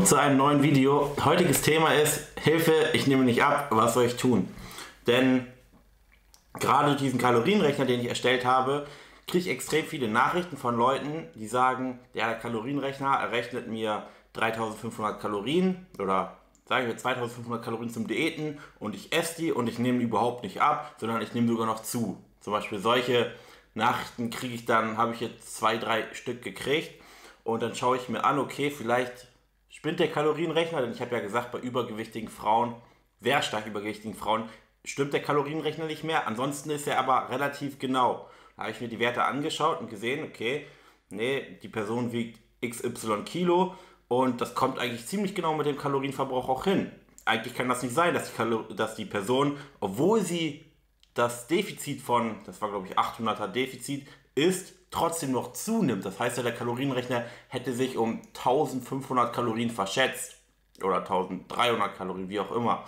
willkommen zu einem neuen Video. Heutiges Thema ist Hilfe, ich nehme nicht ab, was soll ich tun? Denn gerade durch diesen Kalorienrechner, den ich erstellt habe, kriege ich extrem viele Nachrichten von Leuten, die sagen, der Kalorienrechner errechnet mir 3500 Kalorien oder sagen wir 2500 Kalorien zum Diäten und ich esse die und ich nehme überhaupt nicht ab, sondern ich nehme sogar noch zu. Zum Beispiel solche Nachrichten kriege ich dann, habe ich jetzt 2-3 Stück gekriegt und dann schaue ich mir an, okay, vielleicht spinnt der Kalorienrechner, denn ich habe ja gesagt, bei übergewichtigen Frauen, sehr stark übergewichtigen Frauen, stimmt der Kalorienrechner nicht mehr. Ansonsten ist er aber relativ genau. Da habe ich mir die Werte angeschaut und gesehen, okay, nee, die Person wiegt XY Kilo und das kommt eigentlich ziemlich genau mit dem Kalorienverbrauch auch hin. Eigentlich kann das nicht sein, dass die Person, obwohl sie das Defizit von, das war glaube ich 800er Defizit, ist, trotzdem noch zunimmt. Das heißt ja, der Kalorienrechner hätte sich um 1500 Kalorien verschätzt. Oder 1300 Kalorien, wie auch immer.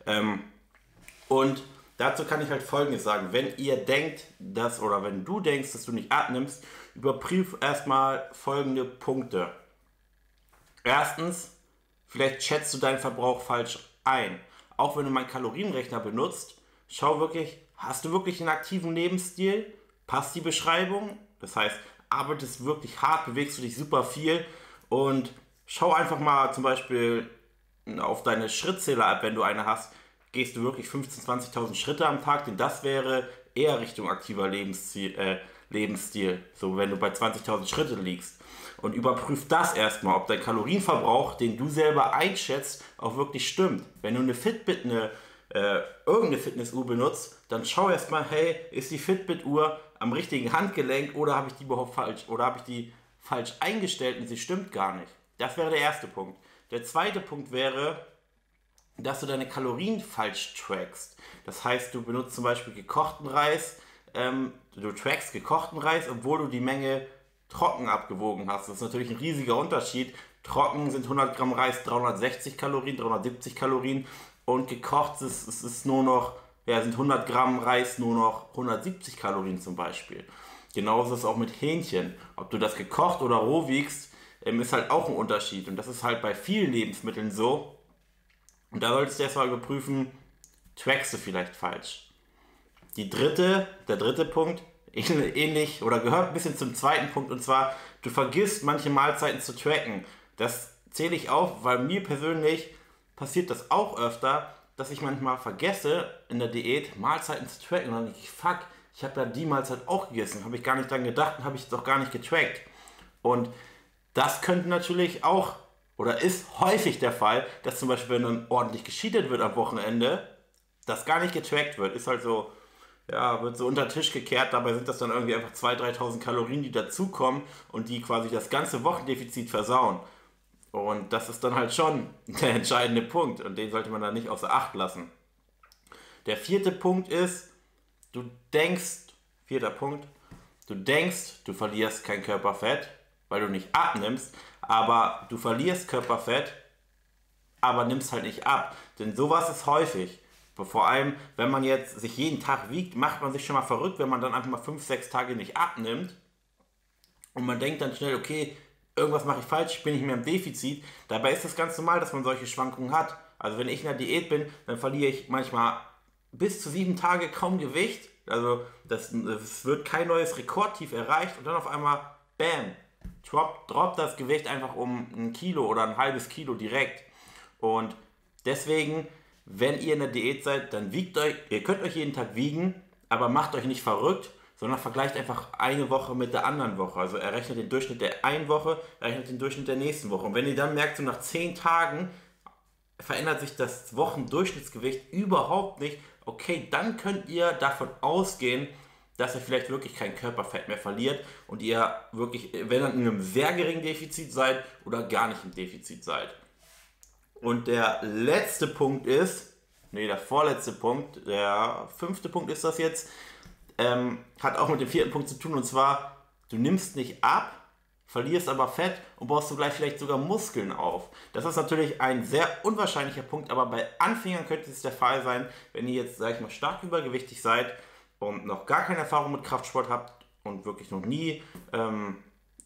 Und dazu kann ich halt Folgendes sagen. Wenn ihr denkt, oder wenn du denkst, dass du nicht abnimmst, überprüf erstmal folgende Punkte. Erstens, vielleicht schätzt du deinen Verbrauch falsch ein. Auch wenn du meinen Kalorienrechner benutzt, schau wirklich, hast du wirklich einen aktiven Lebensstil? Passt die Beschreibung? Das heißt, arbeitest wirklich hart, bewegst du dich super viel und schau einfach mal zum Beispiel auf deine Schrittzähler-App, wenn du eine hast, gehst du wirklich 15.000, 20.000 Schritte am Tag, denn das wäre eher Richtung aktiver Lebensstil, so wenn du bei 20.000 Schritte liegst. Und überprüf das erstmal, ob dein Kalorienverbrauch, den du selber einschätzt, auch wirklich stimmt. Wenn du eine Fitbit, irgendeine Fitnessuhr benutzt, dann schau erstmal, hey, ist die Fitbit-Uhr am richtigen Handgelenk oder habe ich die überhaupt falsch oder habe ich die falsch eingestellt und sie stimmt gar nicht. Das wäre der erste Punkt. Der zweite Punkt wäre, dass du deine Kalorien falsch trackst. Das heißt, du benutzt zum Beispiel gekochten Reis, du trackst gekochten Reis, obwohl du die Menge trocken abgewogen hast. Das ist natürlich ein riesiger Unterschied. Trocken sind 100 Gramm Reis 360 Kalorien, 370 Kalorien und gekocht ist nur noch, ja, sind 100 Gramm Reis nur noch 170 Kalorien zum Beispiel. Genauso ist es auch mit Hähnchen. Ob du das gekocht oder roh wiegst, ist halt auch ein Unterschied. Und das ist halt bei vielen Lebensmitteln so. Und da solltest du erstmal überprüfen, trackst du vielleicht falsch. Der dritte Punkt, ähnlich oder gehört ein bisschen zum zweiten Punkt, und zwar, du vergisst manche Mahlzeiten zu tracken. Das zähle ich auf, weil mir persönlich passiert das auch öfter, dass ich manchmal vergesse, in der Diät Mahlzeiten zu tracken. Und dann denke ich, fuck, ich habe ja die Mahlzeit auch gegessen, habe ich gar nicht dran gedacht und habe ich doch gar nicht getrackt. Und das könnte natürlich auch, oder ist häufig der Fall, dass zum Beispiel, wenn dann ordentlich gecheatet wird am Wochenende, das gar nicht getrackt wird. Ist halt so, ja, wird so unter den Tisch gekehrt, dabei sind das dann irgendwie einfach 2.000, 3.000 Kalorien, die dazukommen und die quasi das ganze Wochendefizit versauen. Und das ist dann halt schon der entscheidende Punkt und den sollte man dann nicht außer Acht lassen. Der vierte Punkt ist, vierter Punkt, du denkst, du verlierst kein Körperfett, weil du nicht abnimmst, aber du verlierst Körperfett, aber nimmst halt nicht ab. Denn sowas ist häufig. Vor allem, wenn man jetzt sich jeden Tag wiegt, macht man sich schon mal verrückt, wenn man dann einfach mal 5-6 Tage nicht abnimmt. Und man denkt dann schnell, okay, irgendwas mache ich falsch, ich bin nicht mehr im Defizit. Dabei ist es ganz normal, dass man solche Schwankungen hat. Also wenn ich in der Diät bin, dann verliere ich manchmal bis zu 7 Tage kaum Gewicht. Also das wird kein neues Rekordtief erreicht und dann auf einmal, bam, droppt das Gewicht einfach um 1 Kilo oder ein halbes Kilo direkt. Und deswegen, wenn ihr in der Diät seid, dann wiegt euch, ihr könnt euch jeden Tag wiegen, aber macht euch nicht verrückt, sondern vergleicht einfach eine Woche mit der anderen Woche. Also errechnet den Durchschnitt der einen Woche, errechnet den Durchschnitt der nächsten Woche. Und wenn ihr dann merkt, so nach 10 Tagen verändert sich das Wochendurchschnittsgewicht überhaupt nicht, okay, dann könnt ihr davon ausgehen, dass ihr vielleicht wirklich kein Körperfett mehr verliert und ihr wirklich, wenn dann in einem sehr geringen Defizit seid oder gar nicht im Defizit seid. Und der letzte Punkt ist, der vorletzte Punkt, der 5. Punkt ist das jetzt, hat auch mit dem 4. Punkt zu tun, und zwar, du nimmst nicht ab, verlierst aber Fett und baust du gleich vielleicht sogar Muskeln auf. Das ist natürlich ein sehr unwahrscheinlicher Punkt, aber bei Anfängern könnte es der Fall sein, wenn ihr jetzt, sag ich mal, stark übergewichtig seid und noch gar keine Erfahrung mit Kraftsport habt und wirklich noch nie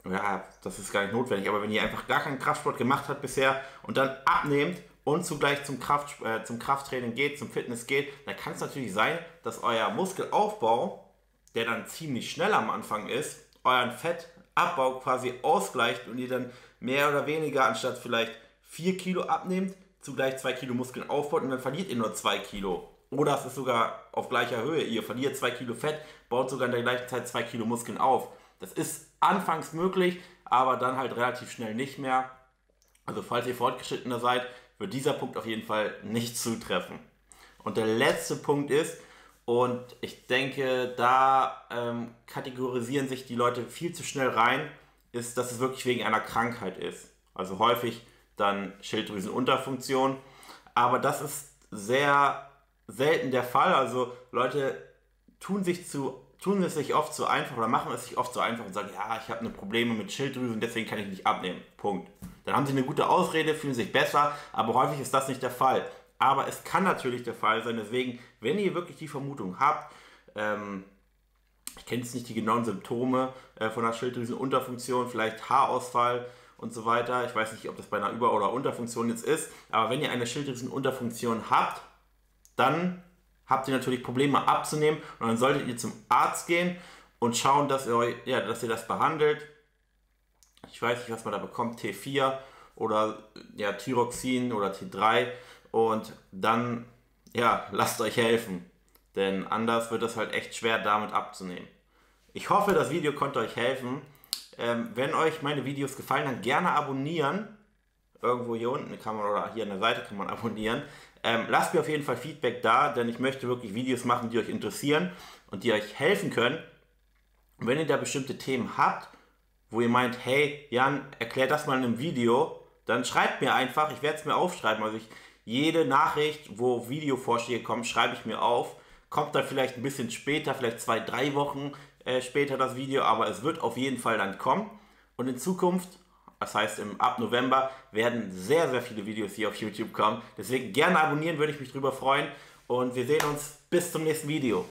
ja, das ist gar nicht notwendig, aber wenn ihr einfach gar keinen Kraftsport gemacht habt bisher und dann abnehmt und zugleich zum Krafttraining geht, zum Fitness geht, dann kann es natürlich sein, dass euer Muskelaufbau, der dann ziemlich schnell am Anfang ist, euren Fettabbau quasi ausgleicht und ihr dann mehr oder weniger anstatt vielleicht 4 Kilo abnehmt, zugleich 2 Kilo Muskeln aufbaut und dann verliert ihr nur 2 Kilo. Oder es ist sogar auf gleicher Höhe. Ihr verliert 2 Kilo Fett, baut sogar in der gleichen Zeit 2 Kilo Muskeln auf. Das ist anfangs möglich, aber dann halt relativ schnell nicht mehr. Also falls ihr fortgeschrittener seid, wird dieser Punkt auf jeden Fall nicht zutreffen. Und der letzte Punkt ist, und ich denke, da kategorisieren sich die Leute viel zu schnell rein, ist, dass es wirklich wegen einer Krankheit ist. Also häufig dann Schilddrüsenunterfunktion. Aber das ist sehr selten der Fall. Also Leute tun es sich oft zu einfach oder machen es sich oft zu einfach und sagen, ja, ich habe eine Probleme mit Schilddrüse und deswegen kann ich nicht abnehmen. Punkt. Dann haben sie eine gute Ausrede, fühlen sich besser, aber häufig ist das nicht der Fall. Aber es kann natürlich der Fall sein, deswegen, wenn ihr wirklich die Vermutung habt, ich kenne jetzt nicht die genauen Symptome von einer Schilddrüsenunterfunktion, vielleicht Haarausfall und so weiter. Ich weiß nicht, ob das bei einer Über- oder Unterfunktion jetzt ist, aber wenn ihr eine Schilddrüsenunterfunktion habt, dann habt ihr natürlich Probleme abzunehmen und dann solltet ihr zum Arzt gehen und schauen, dass ihr das behandelt. Ich weiß nicht, was man da bekommt, T4 oder ja, Thyroxin oder T3 und dann lasst euch helfen, denn anders wird es halt echt schwer damit abzunehmen. Ich hoffe, das Video konnte euch helfen. Wenn euch meine Videos gefallen, dann gerne abonnieren. Irgendwo hier unten kann man oder hier an der Seite kann man abonnieren. Lasst mir auf jeden Fall Feedback da, denn ich möchte wirklich Videos machen, die euch interessieren und die euch helfen können. Und wenn ihr da bestimmte Themen habt, wo ihr meint, hey Jan, erklär das mal in einem Video, dann schreibt mir einfach, ich werde es mir aufschreiben. Also jede Nachricht, wo Videovorschläge kommen, schreibe ich mir auf. Kommt dann vielleicht ein bisschen später, vielleicht 2-3 Wochen später das Video, aber es wird auf jeden Fall dann kommen. Und in Zukunft, das heißt ab November, werden sehr, sehr viele Videos hier auf YouTube kommen. Deswegen gerne abonnieren, würde ich mich drüber freuen. Und wir sehen uns bis zum nächsten Video.